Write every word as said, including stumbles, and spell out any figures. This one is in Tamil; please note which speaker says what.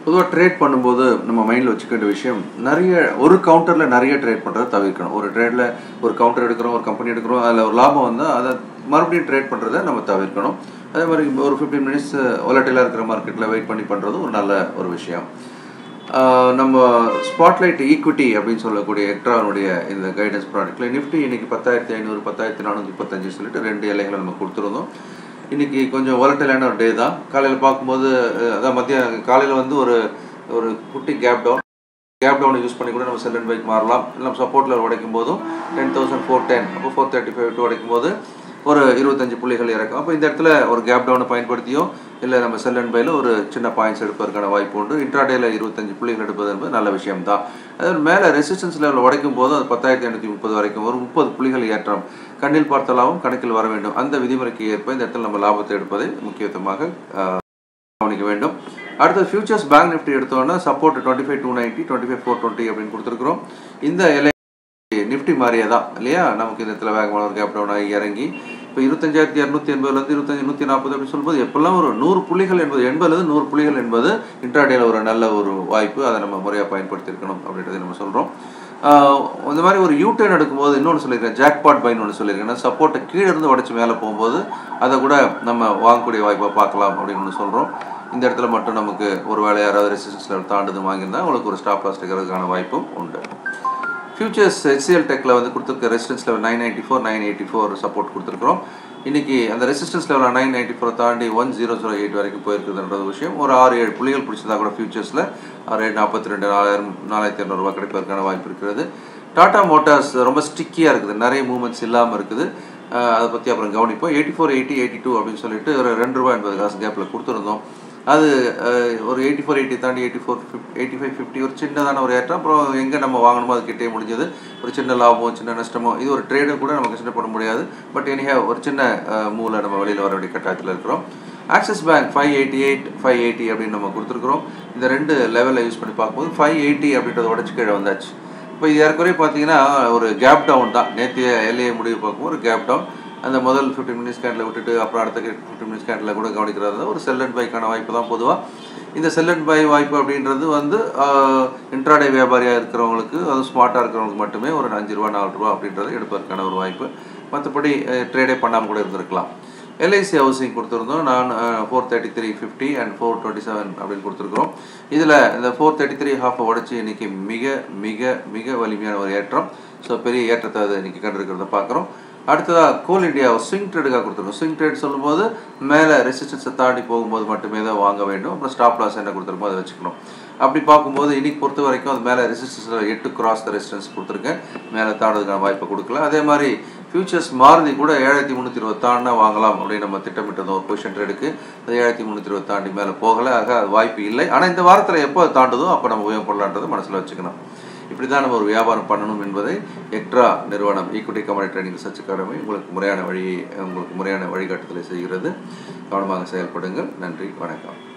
Speaker 1: பொதுவாக ட்ரேட் பண்ணும்போது நம்ம மைண்டில் வச்சுக்க வேண்டிய விஷயம், நிறைய ஒரு கவுண்டரில் நிறைய ட்ரேட் பண்ணுறதை தவிர்க்கணும். ஒரு ட்ரேடில் ஒரு கவுண்டர் எடுக்கிறோம், ஒரு கம்பெனி எடுக்கிறோம், அதில் ஒரு லாபம் வந்தால் அதை மறுபடியும் ட்ரேட் பண்ணுறதை நம்ம தவிர்க்கணும். அதே மாதிரி ஒரு ஃபிஃப்டீன் மினிட்ஸ் வாலட்டைலாக இருக்கிற மார்க்கெட்டில் வெயிட் பண்ணி பண்ணுறது ஒரு நல்ல ஒரு விஷயம். நம்ம ஸ்பாட்லைட் ஈக்விட்டி அப்படின்னு சொல்லக்கூடிய எக்ட்ரானுடைய இந்த கைடன்ஸ் ப்ராடக்ட்டில் நிஃப்டி இன்றைக்கி பத்தாயிரத்தி ஐநூறு பத்தாயிரத்தி நானூற்றி முப்பத்தஞ்சு சொல்லிட்டு ரெண்டு இலைகளை நம்ம கொடுத்துருந்தோம். இன்றைக்கி கொஞ்சம் வாலட்டைலான ஒரு டே தான். காலையில் பார்க்கும்போது அதான் மத்திய காலையில் வந்து ஒரு ஒரு குட்டி கேப் டவுன் கேப் டவுனை யூஸ் பண்ணி கூட நம்ம செல் அண்ட் பைக்கு மாறலாம். இல்லை நம்ம சப்போர்ட்டில் உடைக்கும் போதும் டென் தௌசண்ட் ஃபோர் டென் அப்போ ஃபோர் தேர்ட்டி ஃபைவ் டூ உடைக்கும் போது ஒரு இருபத்தஞ்சு புள்ளிகள் இறக்கும். அப்போ இந்த இடத்துல ஒரு கேப் டவுனை பயன்படுத்தியோ இல்லை நம்ம செல் அண்ட் பையில் ஒரு சின்ன பாயிண்ட்ஸ் எடுப்பதற்கான வாய்ப்பு உண்டு. இன்ட்ராடேயில் இருபத்தஞ்சு புள்ளிகள் எடுப்பது என்பது நல்ல விஷயம் தான். அதாவது மேலே ரெசிஸ்டன்ஸ் லெவலில் உடைக்கும் போதும் அது பத்தாயிரத்தி ஐநூற்றி முப்பது வரைக்கும் ஒரு முப்பது புள்ளிகள் ஏற்றம் கண்ணில் பார்த்தலாவும் கணக்கில் வர வேண்டும். அந்த விதிமுறைக்கு ஏற்ப இந்த இடத்துல நம்ம லாபத்தை எடுப்பதை முக்கியத்துவமாக கவனிக்க வேண்டும். அடுத்து ஃபியூச்சர்ஸ் பேங்க் நிஃப்டி எடுத்தோன்னா support twenty five two ninety twenty five four twenty அப்படின்னு கொடுத்துருக்குறோம். இந்த எல்ஐ நிஃப்டி மாதிரியே தான் இல்லையா, நமக்கு இந்த இடத்துல வேகமான ஒரு கேப் டவுன் ஆகி இறங்கி இப்போ இருபத்தஞ்சாயிரத்தி இரநூத்தி எண்பதுலேருந்து இருபத்தஞ்சி நூற்றி நாற்பது அப்படின்னு சொல்லும்போது எப்பெல்லாம் ஒரு நூறு புள்ளிகள் என்பது எண்பதுலேருந்து நூறு புள்ளிகள் என்பது இன்ட்ராடேல ஒரு நல்ல ஒரு வாய்ப்பு. அதை நம்ம முறையாக பயன்படுத்தியிருக்கணும் அப்படின்றத நம்ம சொல்கிறோம். இந்த மாதிரி ஒரு யூடர்ன் எடுக்கும்போது இன்னொன்று சொல்லியிருக்கேன், ஜாக்பாட் பைன்னு ஒன்று சொல்லியிருக்கேன். சப்போர்ட்டை கீழே இருந்து உடச்சி மேலே போகும்போது அதை கூட நம்ம வாங்கக்கூடிய வாய்ப்பாக பார்க்கலாம் அப்படின்னு ஒன்று சொல்கிறோம். இந்த இடத்துல மட்டும் நமக்கு ஒரு வேளை யாராவது ரெசிஸ்டன்ஸ் லெவல் தாண்டுது வாங்கியிருந்தால் உங்களுக்கு ஒரு ஸ்டாப் லாஸ் எடுக்கிறதுக்கான வாய்ப்பும் உண்டு. ஃபியூச்சர்ஸ் ஹெச்சிஎல் டெக்கில் வந்து கொடுத்துருக்க resistance level nine ninety four nine eighty four support கொடுத்துருக்குறோம். இன்றைக்கி அந்த ரெசிஸ்டன்ஸ் லெவலில் நைன் நைன்ட்டி ஃபோரை தாண்டி ஒன் ஜீரோ ஜீரோ எயிட் வரைக்கும் போயிருக்குதுன்ற விஷயம். ஒரு ஆறு ஏழு புள்ளிகள் பிடிச்சதா கூட ஃபியூச்சர்ஸில் ஆறு ஏழு நாற்பத்தி ரெண்டு நாலாயிரம் நாலாயிரத்தி இரநூறுவா கிடைப்பதற்கான வாய்ப்பு இருக்கிறது. டாடா மோட்டார்ஸ் ரொம்ப ஸ்டிக்கியாக இருக்குது, நிறைய மூவ்மெண்ட்ஸ் இல்லாமல் இருக்குது. அதை பற்றி அப்புறம் கவனிப்போம். Eighty four eighty eighty two அப்படின்னு சொல்லிட்டு ஒரு ரெண்டு ரூபா எண்பது காசு கேப்பில் கொடுத்துருந்தோம். அது ஒரு எயிட்டி ஃபோர் எயிட்டி தாண்டி eighty four fifty eighty five fifty ஒரு சின்னதான ஒரு ஏற்றம். அப்புறம் எங்கே நம்ம வாங்கணுமோ அது கிட்டே முடிஞ்சது. ஒரு சின்ன லாபமோ சின்ன நஷ்டமோ இது ஒரு ட்ரேடர் கூட நம்ம கன்சிடர் பண்ண முடியாது. பட் எனிஹா ஒரு சின்ன மூவில் நம்ம வெளியில் வர வேண்டிய கட்டாயத்தில் இருக்கிறோம். Axis bank five eighty eight five eighty அப்படின்னு நம்ம கொடுத்துருக்குறோம். இந்த ரெண்டு லெவலில் யூஸ் பண்ணி பார்க்கும்போது ஃபைவ் எயிட்டி அப்படின்றத உடச்சி கீழே வந்தாச்சு. இப்போ இது ஏற்கனவே பார்த்தீங்கன்னா ஒரு கேப் டவுன் தான். நேற்றைய எல்ஏ முடிவு பார்க்கும்போது ஒரு கேப் டவுன். அந்த முதல் ஃபிஃப்டின் மினிட்ஸ் கேண்டில் விட்டுட்டு அப்புறம் அடுத்த ஃபிஃப்டின் மினிட்ஸ் கேண்டில் கூட கவனிக்கிறது ஒரு செல் அண்ட் பைக்கான வாய்ப்பு தான். பொதுவாக இந்த செல் அண்ட் பை வாய்ப்பு அப்படின்றது வந்து இன்ட்ராடே வியாபாரியாக இருக்கிறவங்களுக்கு, அதுவும் ஸ்மார்ட்டாக இருக்கிறவங்களுக்கு மட்டுமே ஒரு அஞ்சு ரூபா நாலு ரூபா அப்படின்றது எடுப்பதற்கான ஒரு வாய்ப்பு. மற்றபடி ட்ரேடே பண்ணாமல் கூட இருந்திருக்கலாம். எல்ஐசி ஹவுசிங் கொடுத்துருந்தோம். நான் four thirty three fifty and four twenty seven அப்படின்னு கொடுத்துருக்குறோம். இதில் இந்த ஃபோர் தேர்ட்டி த்ரீ ஹாஃபை உடச்சி இன்றைக்கி மிக மிக மிக வலிமையான ஒரு ஏற்றம். ஸோ பெரிய ஏற்றத்தை அதை இன்றைக்கி கண்டிருக்கிறத பார்க்குறோம். அடுத்ததாக கோல் இண்டியா ஸ்விங் ட்ரேடுக்காக கொடுத்துருக்கோம். ஸ்விங் ட்ரேட் சொல்லும்போது மேலே ரெசிஸ்டன்ஸை தாண்டி போகும்போது மட்டுமே தான் வாங்க வேண்டும். அப்புறம் ஸ்டாப் லாஸ் என்ன கொடுத்துருக்கோம் அதை வச்சுக்கணும். அப்படி பார்க்கும்போது இன்றைக்கி பொறுத்த வரைக்கும் அது மேலே ரெசிஸ்டன்ஸில் எட்டு கிராஸ் த ரெசிஸ்டன்ஸ் கொடுத்துருக்கேன். மேலே தாண்டதுக்கான வாய்ப்பை கொடுக்கல. அதே மாதிரி ஃபியூச்சர்ஸ் மாறுதி கூட ஏழாயிரத்தி முந்நூற்றி இருபது தாண்டினா வாங்கலாம் அப்படின்னு நம்ம திட்டமிட்டிருந்தோம் ஒரு பொசிஷன் ட்ரேடுக்கு. அது ஏழாயிரத்தி முந்நூற்றி இருபது தாண்டி மேலே போகலை. ஆக அது வாய்ப்பு இல்லை. ஆனால் இந்த வாரத்தில் எப்போ அது தாண்டுதோ அப்போ நம்ம உபயோகப்படலான்றதை மனசில் வச்சுக்கணும். இப்படி தான் நம்ம ஒரு வியாபாரம் பண்ணணும் என்பதை எக்ட்ரா நிறுவனம் equity commodity trading research academy உங்களுக்கு முறையான வழி உங்களுக்கு முறையான வழிகாட்டுதலை செய்கிறது. கவனமாக செயல்படுங்கள். நன்றி, வணக்கம்.